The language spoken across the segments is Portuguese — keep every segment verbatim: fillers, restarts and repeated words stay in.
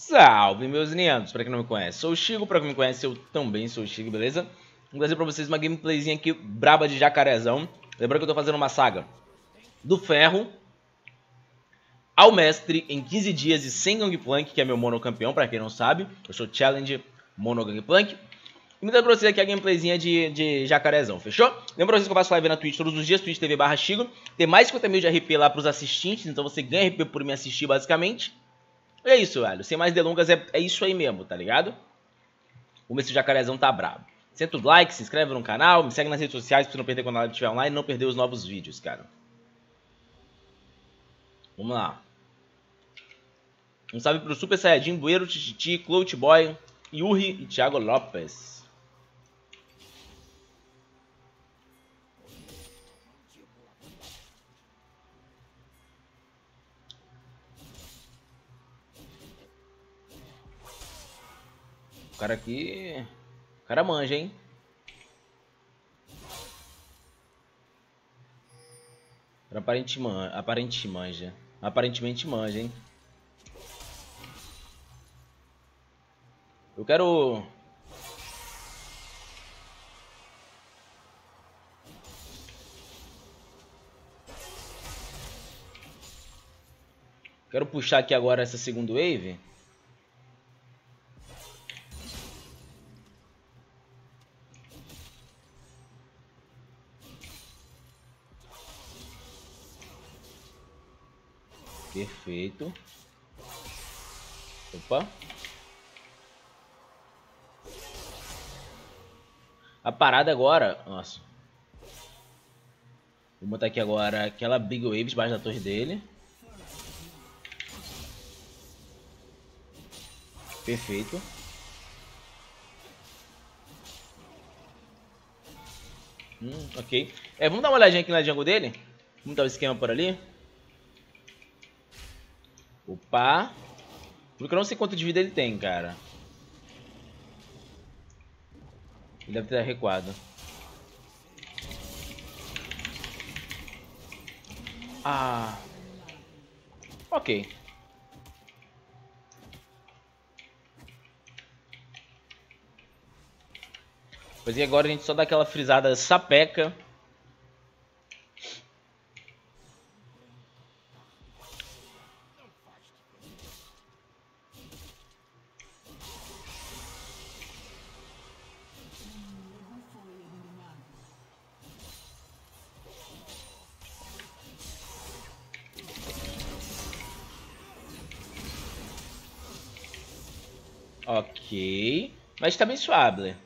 Salve, meus lindos! Pra quem não me conhece, sou o Chico. Pra quem me conhece, eu também sou o Chico, beleza? Vou trazer pra vocês uma gameplayzinha aqui braba de jacarezão. Lembrando que eu tô fazendo uma saga do ferro ao mestre em quinze dias e sem Gangplank, que é meu monocampeão, pra quem não sabe. Eu sou Challenge Mono Gangplank. E me dá pra vocês aqui a gameplayzinha de, de jacarezão, fechou? Lembra pra vocês que eu faço live na Twitch todos os dias, twitch ponto tv barra Chico. Tem mais de cinquenta mil de R P lá pros assistentes, então você ganha R P por me assistir, basicamente. E é isso, velho. Sem mais delongas, é, é isso aí mesmo, tá ligado? Vamos ver se o jacarezão tá brabo. Senta o like, se inscreve no canal, me segue nas redes sociais pra você não perder quando a live estiver online e não perder os novos vídeos, cara. Vamos lá. Um salve pro Super Saiyajin, Bueiro, Tititi, Clout Boy, Yuri e Thiago Lopes. O cara aqui... O cara manja, hein? Aparente man... Aparente manja. Aparentemente manja, hein? Eu quero... Quero puxar aqui agora essa segunda wave. Perfeito. Opa. A parada agora... Nossa. Vou botar aqui agora aquela Big Wave debaixo da torre dele. Perfeito. Hum, ok. É, vamos dar uma olhadinha aqui na jungle dele. Vamos dar o esquema por ali. Opa. Porque eu não sei quanto de vida ele tem, cara. Ele deve ter recuado. Ah. Ok. Pois e agora a gente só dá aquela frisada sapeca. Ok. Mas tá bem suave.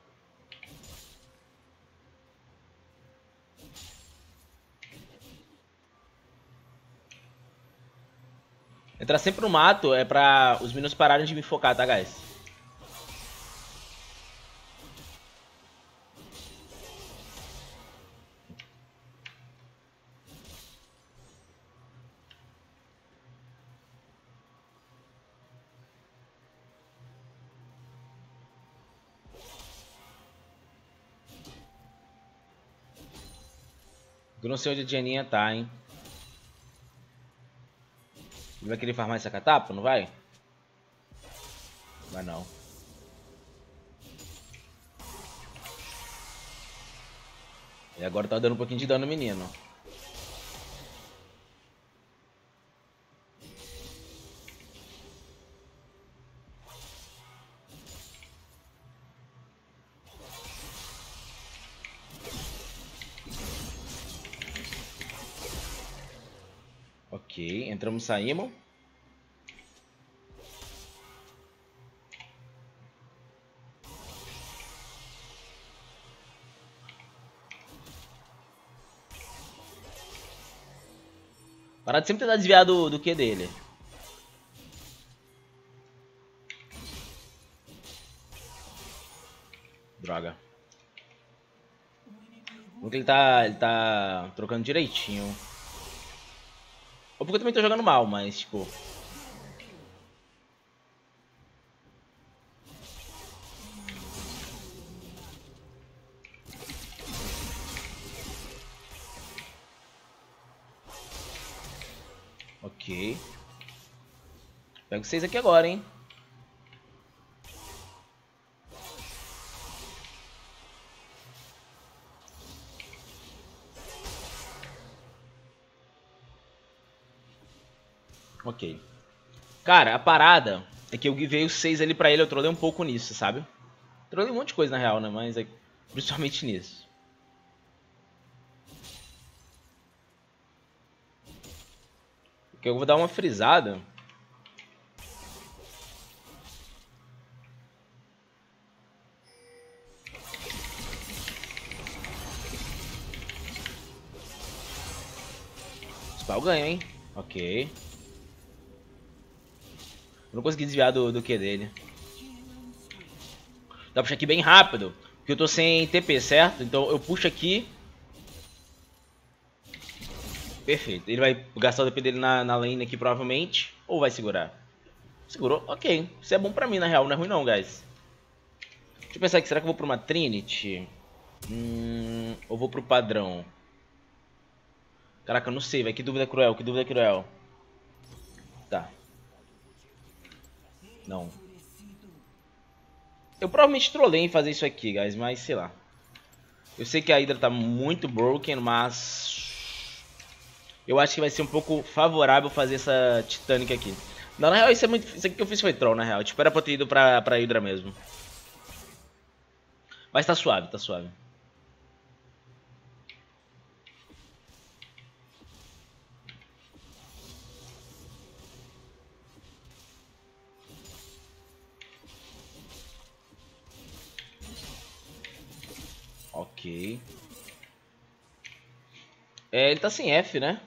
Entrar sempre no mato é pra os minions pararem de me focar, tá, guys? Eu não sei onde a Dianinha tá, hein? Ele vai querer farmar essa catapa? Não vai? Vai não. E agora tá dando um pouquinho de dano no menino. Ok, entramos, saímos. Parar de sempre tentar desviar do, do Q dele. Droga. Porque ele tá, ele tá trocando direitinho. Ou porque eu também tô jogando mal, mas tipo... Ok. Pego vocês aqui agora, hein. Ok. Cara, a parada é que eu givei o seis ali pra ele, eu trolei um pouco nisso, sabe? Trolei um monte de coisa na real, né? Mas é principalmente nisso. Porque eu vou dar uma frisada. Spell ganha, hein? Ok. Eu não consegui desviar do, do Q dele. Dá pra puxar aqui bem rápido. Porque eu tô sem T P, certo? Então eu puxo aqui. Perfeito. Ele vai gastar o D P dele na, na lane aqui provavelmente. Ou vai segurar? Segurou? Ok. Isso é bom pra mim na real. Não é ruim não, guys. Deixa eu pensar aqui. Será que eu vou pra uma Trinity? Hum, ou vou pro padrão? Caraca, eu não sei, velho. Que dúvida cruel. Que dúvida cruel. Tá. Não. Eu provavelmente trolei em fazer isso aqui, guys. Mas sei lá. Eu sei que a Hydra tá muito broken, mas... eu acho que vai ser um pouco favorável fazer essa Titanic aqui. Não, na real, isso, é muito... isso aqui que eu fiz foi troll, na real. Tipo, era pra ter ido pra, pra Hydra mesmo. Mas tá suave, tá suave. Ok. É, ele tá sem F, né?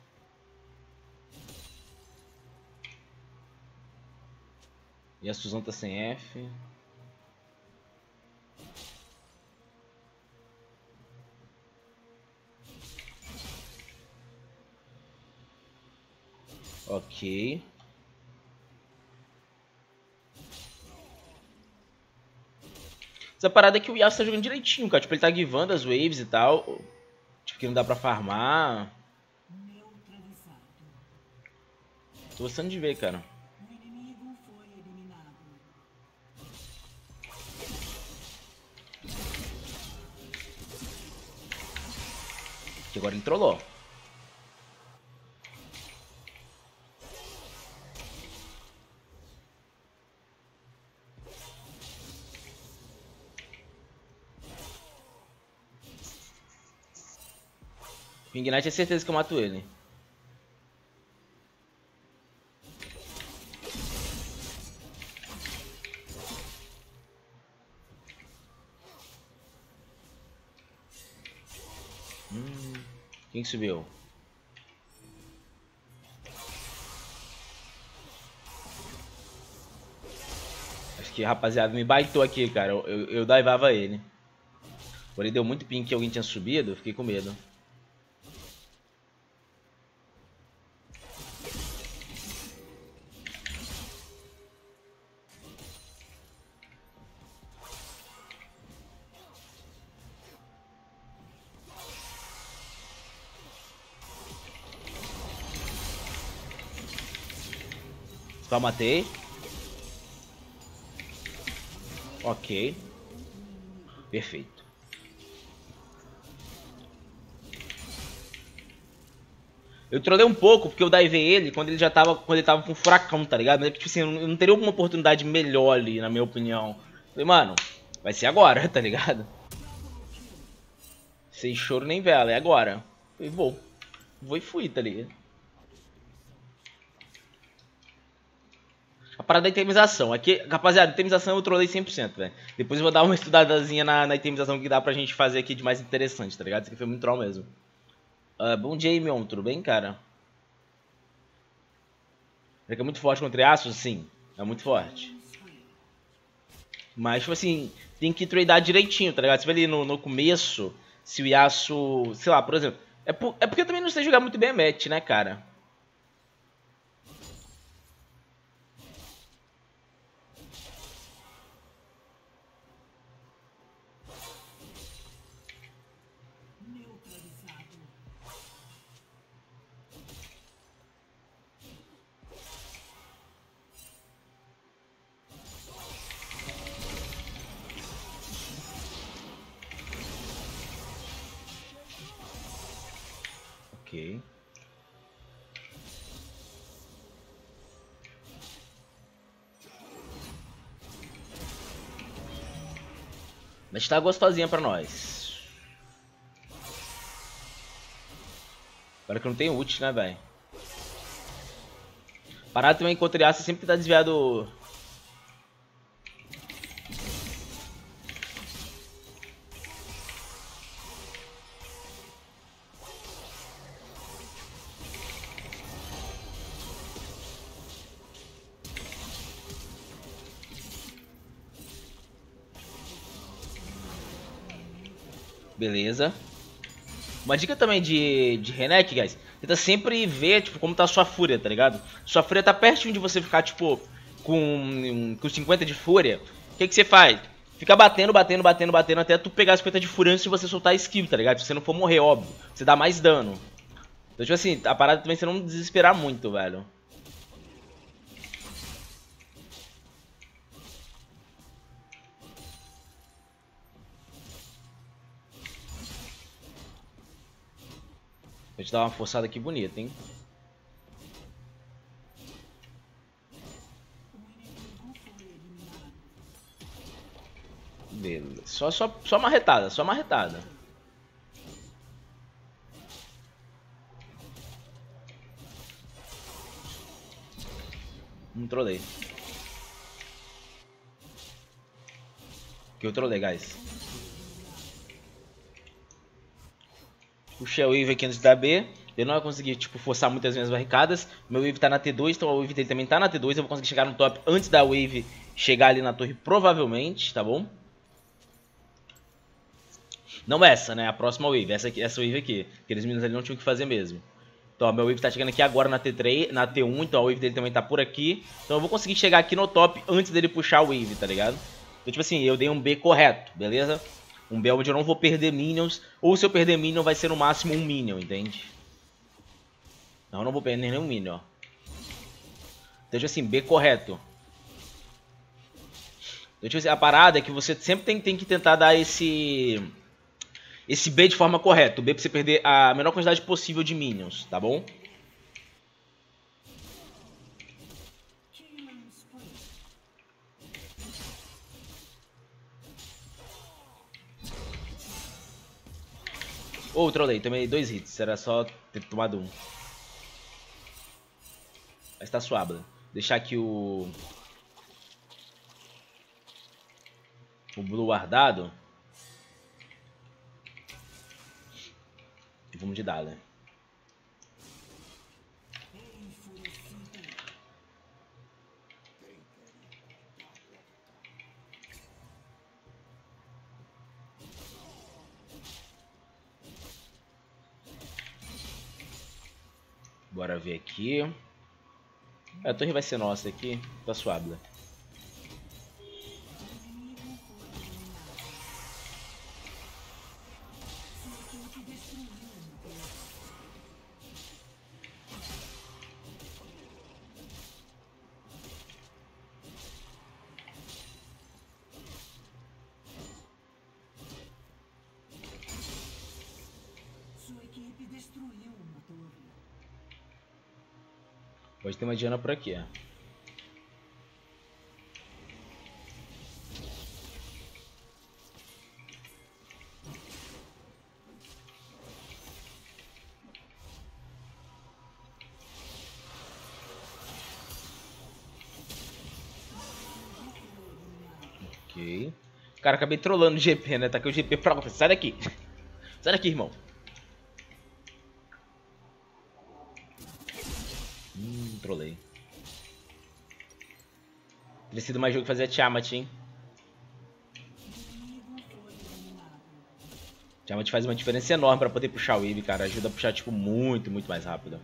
E a Suzão tá sem F. Ok. Essa parada é que o Yasuo tá jogando direitinho, cara. Tipo, ele tá givando as waves e tal. Tipo, que não dá pra farmar. Tô gostando de ver, cara. Que agora ele trollou. O Ignite é certeza que eu mato ele. Hum, quem que subiu? Acho que, rapaziada, me baitou aqui, cara. Eu, eu, eu daivava ele. Porém, deu muito ping que alguém tinha subido. Eu fiquei com medo. Só matei. Ok. Perfeito. Eu trolei um pouco, porque eu daivei ele quando ele já tava, quando ele tava com furacão, tá ligado? Tipo assim, eu não teria uma oportunidade melhor ali, na minha opinião. Falei, mano, vai ser agora, tá ligado? Sem choro nem vela, é agora. Falei, vou. Vou e fui, tá ligado? A parada da itemização. Aqui, rapaziada, itemização eu trolei cem por cento, velho. Depois eu vou dar uma estudadazinha na, na itemização que dá pra gente fazer aqui de mais interessante, tá ligado? Isso aqui foi muito troll mesmo. Uh, bom dia, Mion. Tudo bem, cara? É que é muito forte contra Yasuo? Sim, é muito forte. Mas, tipo assim, tem que tradear direitinho, tá ligado? Você vê ali no, no começo, se o Yasuo... sei lá, por exemplo... É, por, é porque eu também não sei jogar muito bem a match, né, cara? Ok. Mas tá gostosinha pra nós. Agora que eu não tenho ult, né, velho? Parado também contra Yasuo sempre tá desviado. Beleza. Uma dica também de, de Renek, guys. Tenta sempre ver, tipo, como tá a sua fúria, tá ligado? Sua fúria tá pertinho de você ficar, tipo, com, com cinquenta de fúria. O que que você faz? Fica batendo, batendo, batendo, batendo até tu pegar cinquenta de fúria antes de você soltar a skill, tá ligado? Se você não for morrer, óbvio. Você dá mais dano. Então, tipo assim, a parada também é você não desesperar muito, velho. Vou te dar uma forçada aqui bonita, hein? Beleza. Só, só, só marretada, só marretada. Não trolei. Que eu trolei, guys. Puxei a wave aqui antes da B. Eu não ia conseguir, tipo, forçar muitas minhas barricadas. Meu wave tá na T dois, então a wave dele também tá na T dois. Eu vou conseguir chegar no top antes da wave chegar ali na torre, provavelmente, tá bom? Não essa, né? A próxima wave. Essa, aqui, essa wave aqui. Aqueles meninos ali não tinham o que fazer mesmo. Então, ó, meu wave tá chegando aqui agora na T três, na T um. Então a wave dele também tá por aqui. Então eu vou conseguir chegar aqui no top antes dele puxar a wave, tá ligado? Então, tipo assim, eu dei um B correto, beleza? Um B onde eu não vou perder minions. Ou se eu perder minion, vai ser no máximo um minion, entende? Não, eu não vou perder nenhum minion, ó. Então, tipo assim, B correto. Então, tipo assim, a parada é que você sempre tem, tem que tentar dar esse... Esse B de forma correta. O B pra você perder a menor quantidade possível de minions, tá bom? Ô, oh, trolei, tomei dois hits. Era só ter tomado um. Mas tá suave. Deixar aqui o... O Blue guardado. E vamos de Dala. Bora ver aqui. A torre vai ser nossa aqui. Tá suave. Pode ter uma Diana por aqui, ó. Ok. Cara, acabei trolando o G P, né? Tá aqui o G P pra lá. Sai daqui. Sai daqui, irmão. Hum, trolei. Teria sido mais jogo que fazer Tiamat, hein? Tiamat faz uma diferença enorme pra poder puxar o wave, cara. Ajuda a puxar, tipo, muito, muito mais rápido.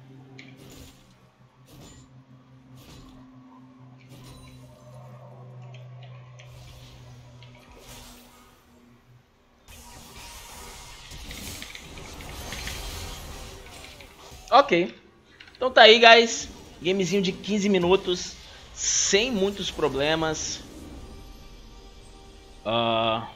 Ok. Então tá aí, guys. Gamezinho de quinze minutos. Sem muitos problemas. Uh...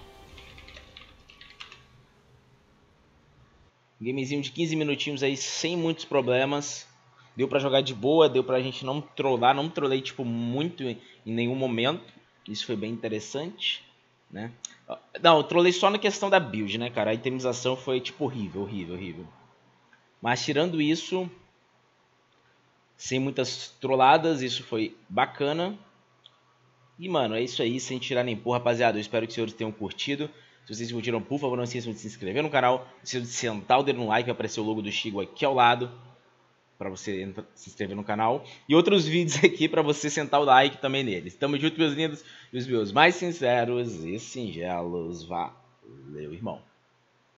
Gamezinho de quinze minutinhos aí, sem muitos problemas. Deu pra jogar de boa, deu pra gente não trollar. Não trolei, tipo, muito em nenhum momento. Isso foi bem interessante. né? Não, eu trolei só na questão da build, né, cara? A itemização foi, tipo, horrível, horrível, horrível. Mas tirando isso, sem muitas trolladas, isso foi bacana. E, mano, é isso aí, sem tirar nem pôr, rapaziada. Eu espero que os senhores tenham curtido. Se vocês curtiram, por favor, não esqueçam de se inscrever no canal. Não esqueçam de sentar o dedo no like, vai aparecer o logo do Chigo aqui ao lado, para você se inscrever no canal. E outros vídeos aqui para você sentar o like também neles. Tamo junto, meus lindos, e os meus mais sinceros e singelos. Valeu, irmão.